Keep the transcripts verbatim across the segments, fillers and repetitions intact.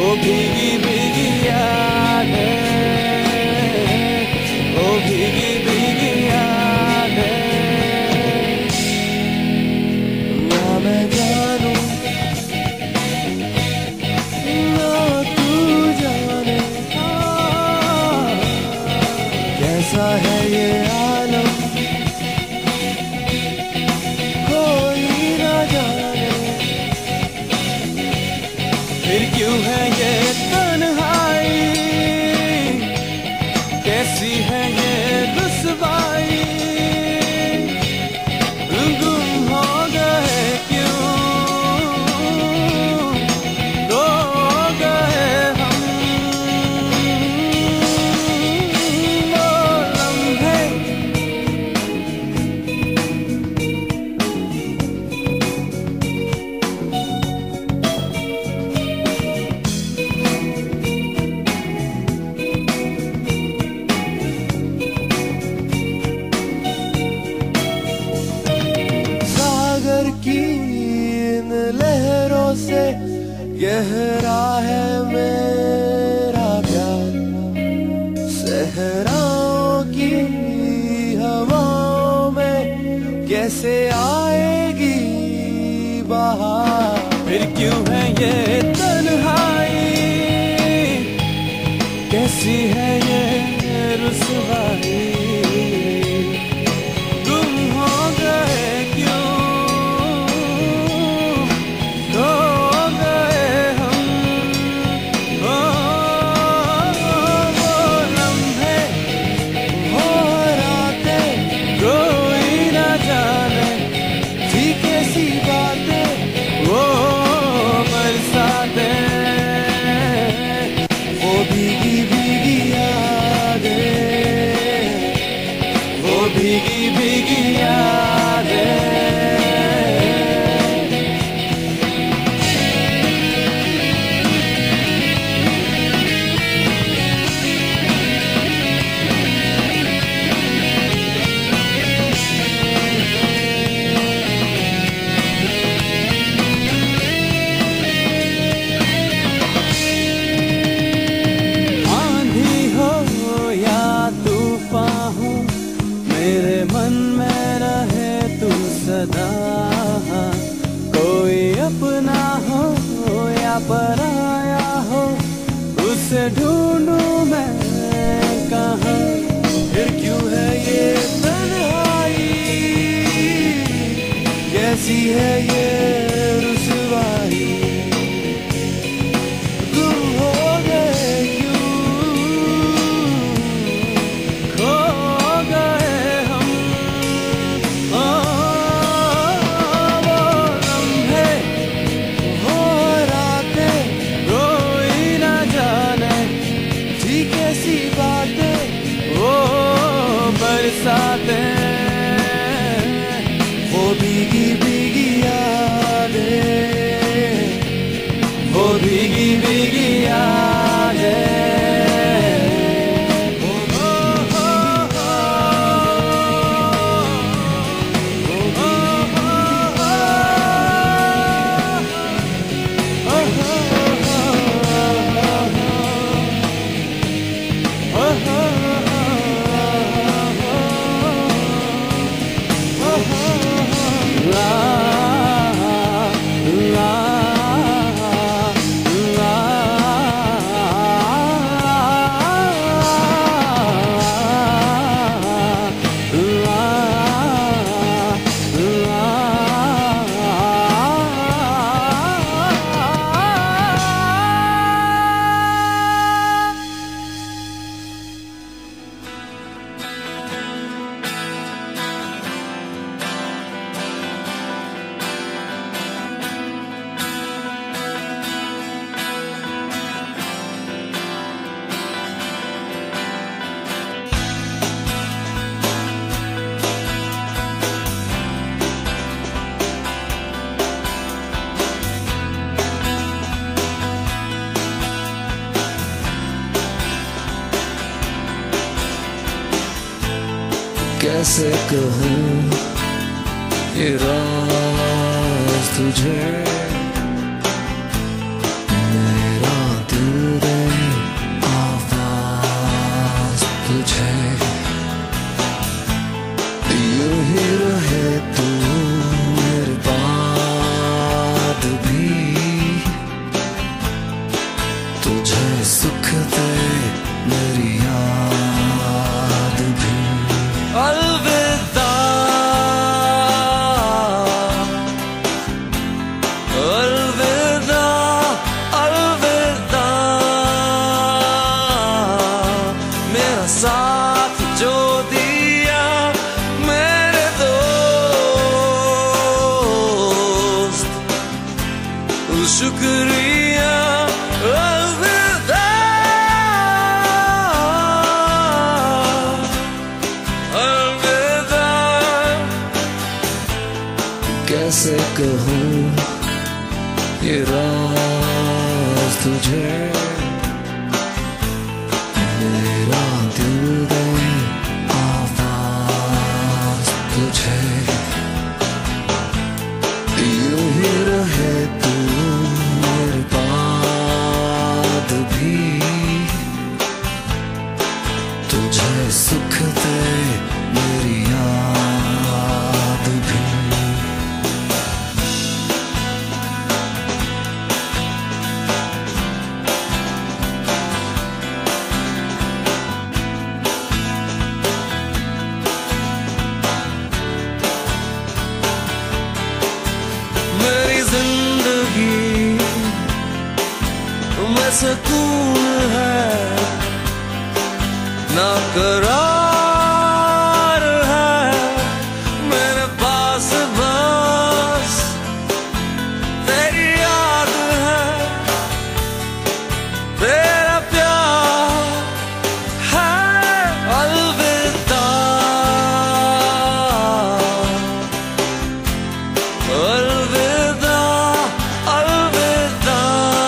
भीगी भीगी यादें, वो भीगी भीगी यादें। ना मैं जानूं ना तू जाने कैसा है ये आलम, कोई ना जाने। फिर क्यों है ये तन्हाई, कैसी है ये रुसवाई। गुम हो गए क्यों, रो गए हम। वो लम्हे की इन लहरों से गहरा है मेरा प्यार। सहराओं की हवाओं में कैसे आएगी बहार। फिर क्यों है ये तन्हाई, कैसी है ये रुसवाई। भीगी भीगी यादें। आंधी हो या तूफान हो, मेरे मन में रहे तू सदा। कोई अपना हो या पराया हो, उसे ढूंढूं मैं कहाँ। फिर क्यों है ये तन्हाई, कैसी है ये रुसवाई। गुम हो गए क्यों, खो गए हम। ओ, वो लम्हे, वो रातें, कोई ना जाने थी कैसी बातें। वो बरसातें, वो भीगी भीगी यादें, वो भीगी भीगी यादें। कैसे कहूँ ये राज तुझे, मेरा दिल तुझे सुख दे मेरी याद भी। अलविदा अलविदा अलविदा मेरा साथ जो दिया मेरे दोस्त, शुक्रिया। अलविदा अलविदा। कैसे कहूँ ये राज तुझे, मेरा दिल दे आवाज तुझे। यूं ही रहे तू मेरे बाद भी, तुझे सुख दे मेरी याद भी। मेरी जिंदगी में सुकून है, ना करार है मेरे पास, बस तेरी याद है, तेरा प्यार है। अलविदा अलविदा अलविदा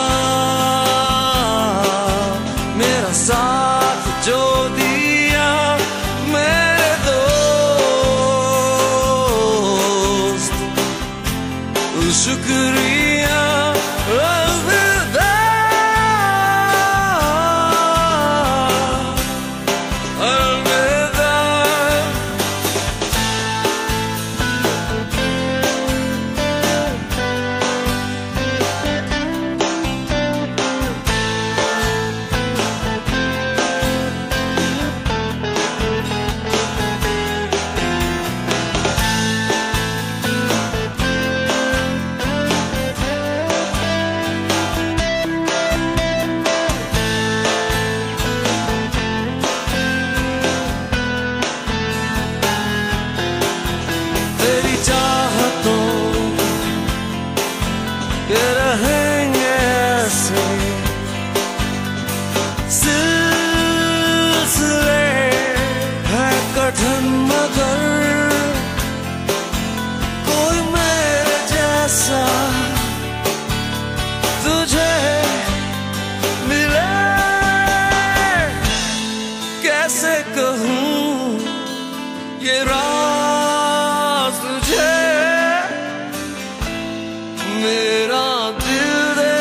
मेरा साथ जो दिया मेरे दोस्त, शुक्रिया। अलविदा अलविदा। तेरी चाहतों के रहेंगे ऐसे सिलसिले, है कठिन मगर कोई मेरे जैसा तुझे मिले। कैसे कहूँ ये राज तुझे, मेरा दिल दे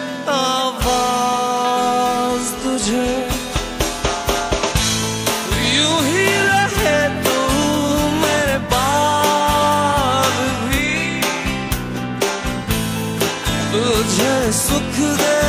आवाज तुझे। यूं ही रहे तू मेरे बाद भी, तुझे सुख दे